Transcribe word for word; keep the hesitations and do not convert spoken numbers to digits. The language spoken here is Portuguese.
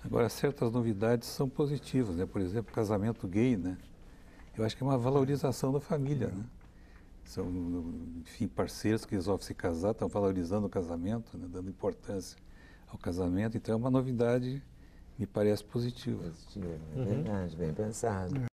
Agora, certas novidades são positivas, né? Por exemplo, casamento gay, né? Eu acho que é uma valorização da família, né? São, enfim, parceiros que resolvem se casar, estão valorizando o casamento, né? Dando importância ao casamento. Então, é uma novidade, me parece positiva. Positivo, é verdade, bem pensado.